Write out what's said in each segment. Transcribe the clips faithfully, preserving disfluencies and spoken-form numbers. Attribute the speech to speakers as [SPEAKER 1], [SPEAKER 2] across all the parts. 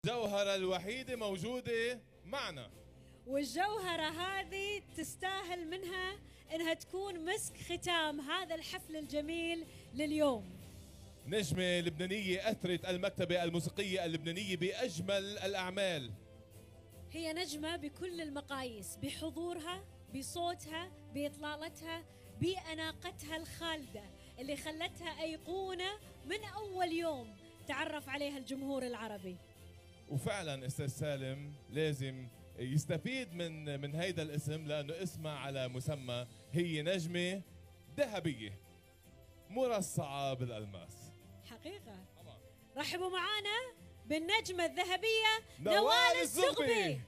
[SPEAKER 1] الجوهرة الوحيدة موجودة معنا،
[SPEAKER 2] والجوهرة هذه تستاهل منها انها تكون مسك ختام هذا الحفل الجميل لليوم.
[SPEAKER 1] نجمة لبنانية أثرت المكتبة الموسيقية اللبنانية بأجمل الأعمال.
[SPEAKER 2] هي نجمة بكل المقاييس، بحضورها، بصوتها، بإطلالتها، بأناقتها الخالدة اللي خلتها أيقونة من أول يوم تعرف عليها الجمهور العربي.
[SPEAKER 1] وفعلا أستاذ سالم لازم يستفيد من من هيدا الاسم لأنه اسمها على مسمى، هي نجمة ذهبية مرصعة بالألماس.
[SPEAKER 2] حقيقة رحبوا معانا بالنجمة الذهبية
[SPEAKER 1] نوال,
[SPEAKER 2] نوال الزغبي.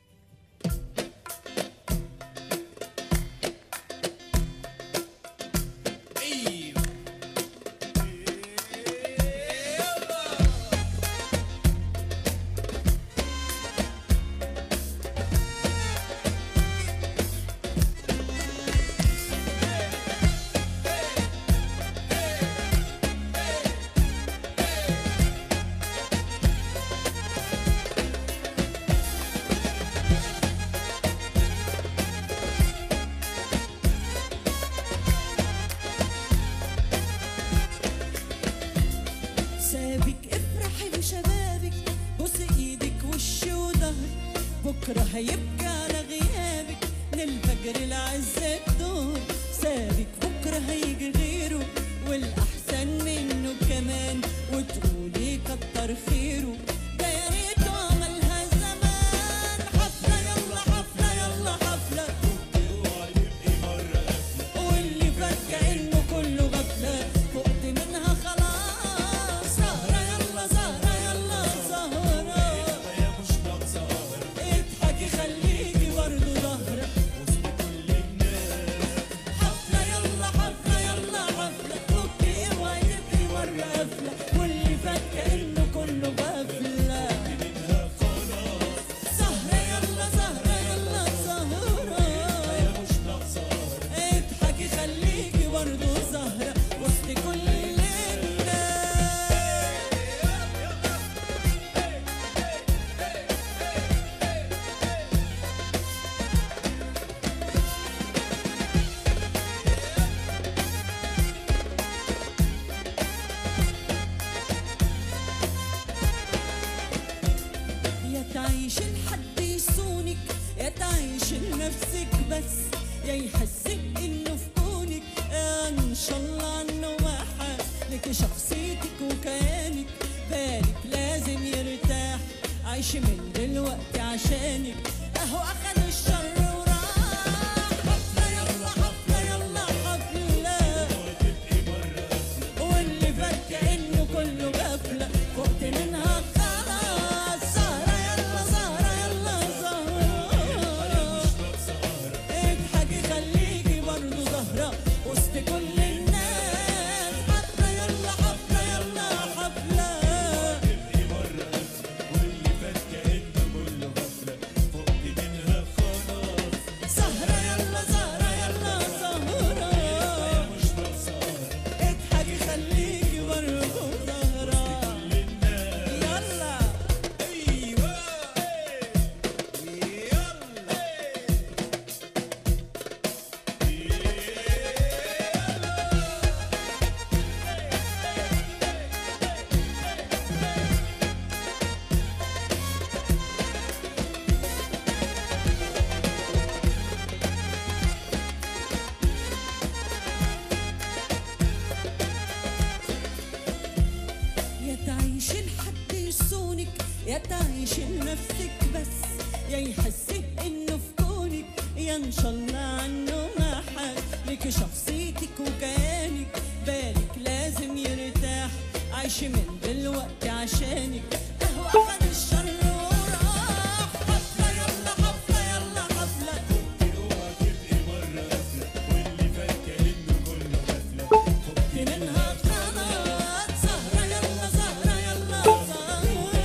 [SPEAKER 3] بكرة هيبكى على غيابك للفجر العز الدور، سابك بكرة هيجي غيره والأحسن منه كمان، وتقولي كتر خيره ده يا ريته عملها زمان. حفلة يلا حفلة يلا حفلة، اوعي تبقي مرة غفلة، واللي فات كأنه كله غفلة فقت منها خلاص. سهرة يلا سهرة يلا سهرة يا مش ناقصة خليكي برضه ظهرة وسط كل الناس. حفلة يلا حفلة يلا حفلة، فكي اوعي تبقي مرة قافلة، واللي فات كأنه كله غفلة منها خلاص. سهرة يلا سهرة يلا سهرة يا مش ناقصة اضحكي خليكي برضه ظهرة وسط كل تعيش لحد يصونك، يا تعيش لنفسك بس، يا يحسك انه في كونك ان شاء الله عنه ما حد لك شخصيتك وكيانك، بالك لازم يرتاح، عيش من دلوقتي عشانك اهو اخد الشر وراح. حفلة يلا حفلة يلا حفلة، تبقي مرة غفلة، واللي فات كأنه كله غفلة فقت منها كل الناس. حفلة يلا حفلة يلا حفلة، تبقي مرة غفلة، واللي فات كأنه كله غفلة فقت منها خلاص. سهرة يلا سهرة يلا سهرة يا مش ناقصة، اضحكي خليكي برضه ظهرة كل الناس. يلا ايوه تعيش لحد يصونك، يا تعيش لنفسك بس، يا يحسك انه في كونك يا ان شاء الله عنه ما حد لك شخصيتك وكيانك، بالك لازم يرتاح، عيش من دلوقتي عشانك اهو اخد الشر وراح. حفلة يلا حفلة يلا حفلة، اوعى تبقي مرة غفلة، واللي فات كأنه كله غفلة فقت منها خلاص. سهرة يلا سهرة يلا سهرة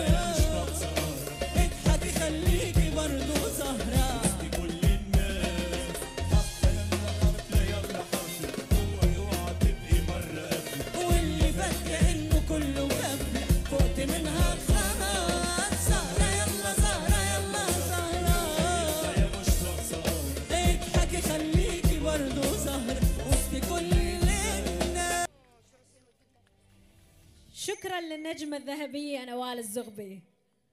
[SPEAKER 3] اضحكي خليكي برضه ظهرة وسط كل الناس. حفلة يلا حفلة يلا حفلة، اوعي تبقي مرة غفلة، واللي فات كأنه كله غفلة فقت منها خلاص.
[SPEAKER 2] تحية للنجمة الذهبية نوال الزغبي.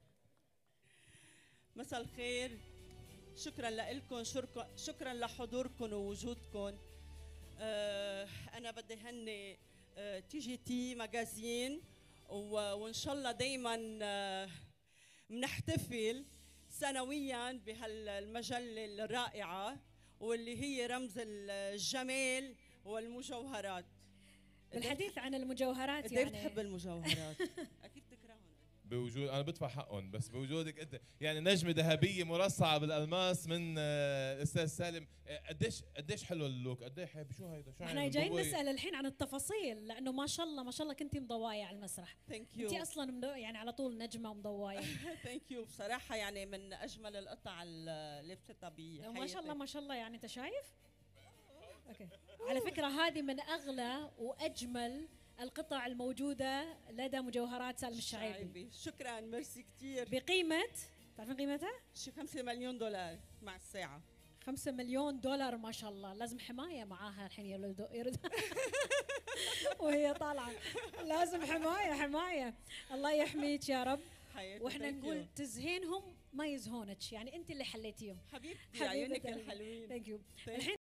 [SPEAKER 3] مساء الخير، شكرا لكم، شكرا لحضوركم ووجودكم. آه انا بدي هني آه تي جي تي ماجازين، وان شاء الله دائما آه بنحتفل سنويا بهالمجله الرائعه واللي هي رمز الجمال والمجوهرات.
[SPEAKER 2] بالحديث عن المجوهرات
[SPEAKER 3] يعني
[SPEAKER 2] يعني
[SPEAKER 3] بتحب المجوهرات اكيد تكرههم
[SPEAKER 1] بوجود انا بدفع حقهم، بس بوجودك انت يعني نجمه ذهبيه مرصعه بالالماس من آه، الاستاذ سالم. آه، قديش قديش حلو اللوك، قديش حلو، شو هيدا؟ شو
[SPEAKER 2] احنا جايين نسال الحين عن التفاصيل، لانه ما شاء الله ما شاء الله كنتي مضوايه على المسرح.
[SPEAKER 3] ثانك يو.
[SPEAKER 2] انت اصلا مدو... يعني على طول نجمه ومضوايه.
[SPEAKER 3] ثانك يو، بصراحه يعني من اجمل القطع اللي لبستها بحياتي.
[SPEAKER 2] ما شاء الله ما شاء الله، يعني انت شايف؟ اوكي. على فكره هذه من اغلى واجمل القطع الموجودة لدى مجوهرات سالم الشعيبي.
[SPEAKER 3] شكرا، ميرسي كثير.
[SPEAKER 2] بقيمة، تعرفين قيمتها؟
[SPEAKER 3] شي خمسة مليون دولار مع الساعة.
[SPEAKER 2] خمسة مليون دولار ما شاء الله، لازم حماية معاها الحين يرد يرد وهي طالعة، لازم حماية حماية. الله يحميك يا رب. واحنا نقول تزهينهم ما يزهونك، يعني انت اللي حليتيهم
[SPEAKER 3] حبيبتي، عيونك الحلوين.
[SPEAKER 2] ثانك يو. الحين